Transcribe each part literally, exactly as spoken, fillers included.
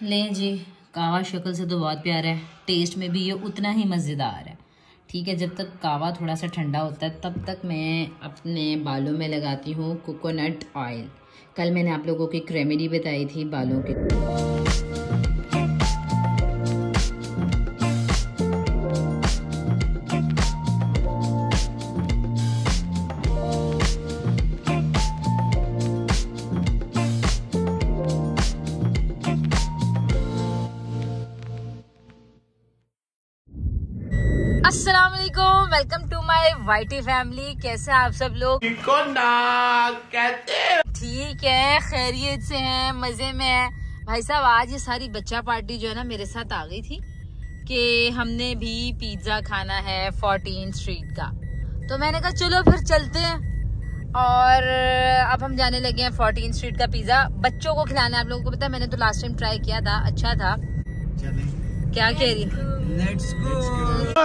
लें जी, कावा शक्ल से तो बहुत प्यारा है, टेस्ट में भी ये उतना ही मज़ेदार है। ठीक है, जब तक कावा थोड़ा सा ठंडा होता है तब तक मैं अपने बालों में लगाती हूँ कोकोनट ऑयल। कल मैंने आप लोगों को एक रेमेडी बताई थी बालों की। अस्सलाम वालेकुम, welcome to my YT family. कैसे आप सब लोग? ठीक है, खैरियत से हैं, मजे में है। भाई साहब, आज ये सारी बच्चा पार्टी जो है ना मेरे साथ आ गई थी कि हमने भी पिज्जा खाना है फोर्टीन स्ट्रीट का। तो मैंने कहा चलो फिर चलते हैं, और अब हम जाने लगे हैं फोर्टीन स्ट्रीट का पिज्जा बच्चों को खिलाना है। आप लोगों को पता है, मैंने तो लास्ट टाइम ट्राई किया था, अच्छा था। क्या कह रही है? Let's go.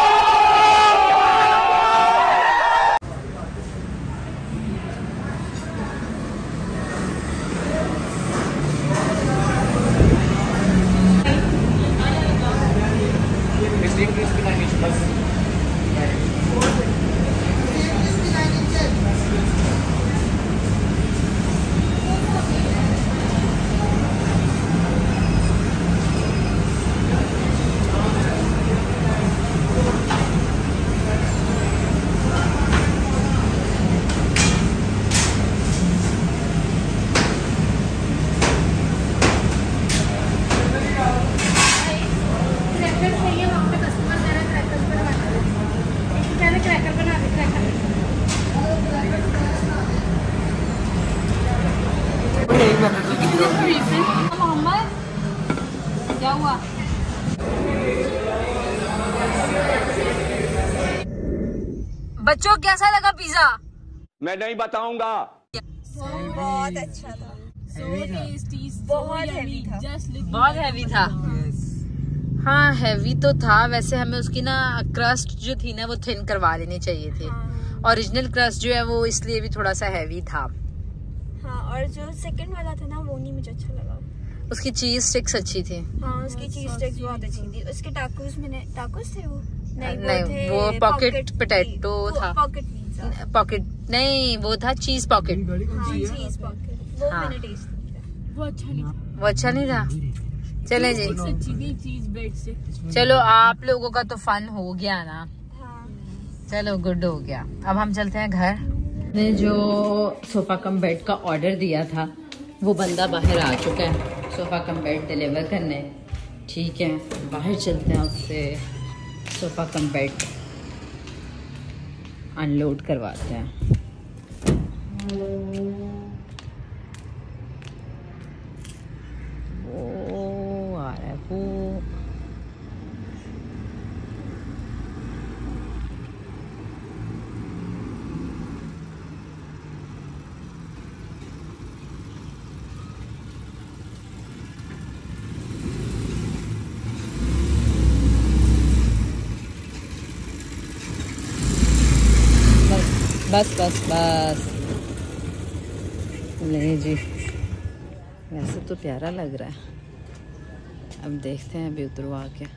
मोहम्मद, क्या हुआ? बच्चों, कैसा लगा पिज्जा? मैं नहीं बताऊंगा। बहुत अच्छा था, बहुत हैवी था, बहुत हैवी था। हाँ, हैवी तो था। वैसे हमें उसकी ना क्रस्ट जो थी ना वो थिन करवा लेनी चाहिए थी। ओरिजिनल क्रस्ट जो है वो इसलिए भी थोड़ा सा हैवी था। हाँ, और जो सेकंड वाला था ना वो नहीं मुझे अच्छा लगा। उसकी चीज स्टिक्स अच्छी थी। हाँ, उसकी चीज स्टिक्स बहुत अच्छी थी। उसके टाकोस मैंने टाकोस थे वो नहीं, नहीं वो, थे वो पॉकेट पोटैटो था। पॉकेट पिज्जा, पॉकेट नहीं, वो था चीज पॉकेट। हाँ, चीज पॉकेट, वो हाँ। मैंने टेस्ट किया, वो अच्छा नहीं था। वो अच्छा नहीं था। चले जी, चीज बेड से। चलो, आप लोगों का तो फन हो गया ना। हाँ। चलो, गुड हो गया। अब हम चलते हैं घर। ने जो सोफा कम बेड का ऑर्डर दिया था वो बंदा बाहर आ चुका है सोफा कम बेड डिलीवर करने। ठीक है, बाहर चलते हैं, उससे सोफा कम बेड अनलोड करवाते हैं। वो आ रहा है वो। बस बस बस ले जी, वैसे तो प्यारा लग रहा है। अब देखते हैं अभी उतरवा के।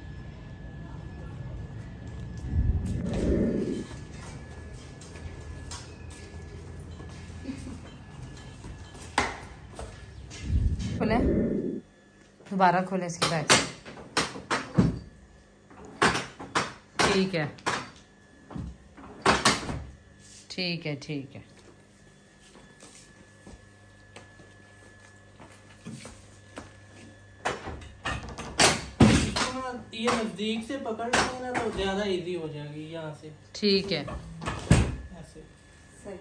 खोले, दोबारा खोले इसकी बैग। ठीक है ठीक है ठीक है। ये नजदीक से पकड़ लेंगे ना तो ज्यादा इजी हो जाएगी यहाँ से। ठीक है, ऐसे सही।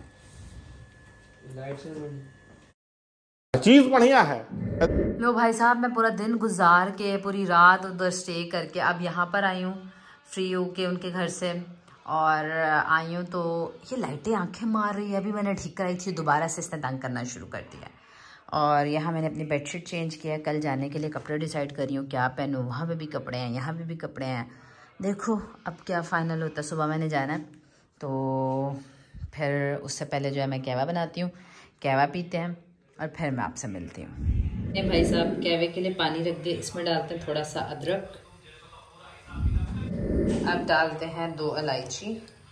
लाइट से चीज बढ़िया है। लो भाई साहब, मैं पूरा दिन गुजार के पूरी रात उधर स्टे करके अब यहाँ पर आई हूँ फ्री होके उनके घर से, और आई हूँ तो ये लाइटें आंखें मार रही है। अभी मैंने ठीक कराई थी, दोबारा से इसने तंग करना शुरू कर दिया। और यहाँ मैंने अपनी बेडशीट चेंज किया। कल जाने के लिए कपड़े डिसाइड कर रही हूँ क्या पहनूँ। वहाँ पे भी कपड़े हैं, यहाँ पे भी कपड़े हैं। देखो अब क्या फ़ाइनल होता है। सुबह मैंने जाना है तो फिर उससे पहले जो है मैं कहवा बनाती हूँ, कहवा पीते हैं, और फिर मैं आपसे मिलती हूँ। ये भाई साहब कहवे के लिए पानी रख दे, इसमें डालते हैं थोड़ा सा अदरक, अब डालते हैं दो इलायची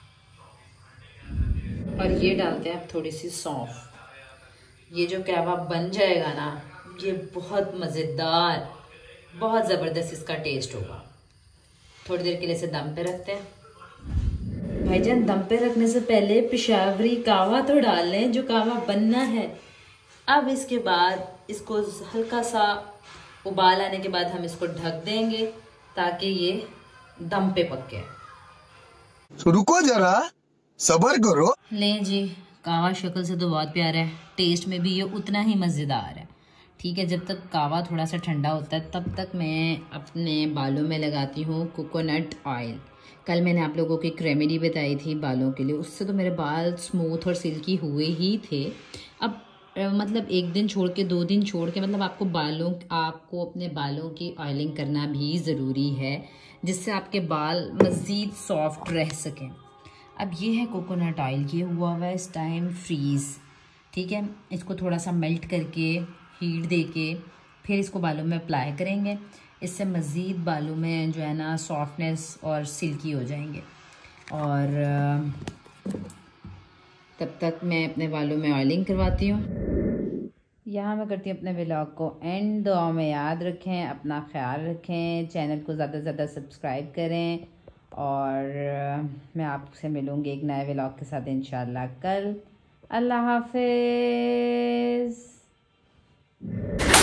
और ये डालते हैं अब थोड़ी सी सौंफ। ये जो कहवा बन जाएगा ना, ये बहुत मज़ेदार, बहुत ज़बरदस्त इसका टेस्ट होगा। थोड़ी देर के लिए इसे दम पे रखते हैं। भाईजान दम पे रखने से पहले पेशावरी कहवा तो डाल लें, जो कहवा बनना है। अब इसके बाद इसको हल्का सा उबाल आने के बाद हम इसको ढक देंगे ताकि ये दम पे पके। तो रुको जरा, सब्र करो। लें जी, कहवा शक्ल से तो बहुत प्यारा है, टेस्ट में भी ये उतना ही मज़ेदार है। ठीक है, जब तक कहवा थोड़ा सा ठंडा होता है तब तक मैं अपने बालों में लगाती हूँ कोकोनट ऑयल। कल मैंने आप लोगों को एक रेमेडी बताई थी बालों के लिए, उससे तो मेरे बाल स्मूथ और सिल्की हुए ही थे। अब मतलब एक दिन छोड़ के, दो दिन छोड़ के, मतलब आपको बालों आपको अपने बालों की ऑयलिंग करना भी ज़रूरी है, जिससे आपके बाल मज़ीद सॉफ्ट रह सकें। अब ये है कोकोनट ऑयल, ये हुआ हुआ है इस टाइम फ्रीज़। ठीक है, इसको थोड़ा सा मेल्ट करके हीट दे के फिर इसको बालों में अप्लाई करेंगे। इससे मज़ीद बालों में जो है ना सॉफ्टनेस और सिल्की हो जाएंगे। और तब तक मैं अपने बालों में ऑयलिंग करवाती हूँ। यहाँ मैं करती हूँ अपने व्लॉग को एंड। दुआ में याद रखें, अपना ख्याल रखें, चैनल को ज़्यादा से ज़्यादा सब्सक्राइब करें और मैं आपसे मिलूँगी एक नए व्लॉग के साथ इंशाल्लाह कल। अल्लाह हाफ़िज़।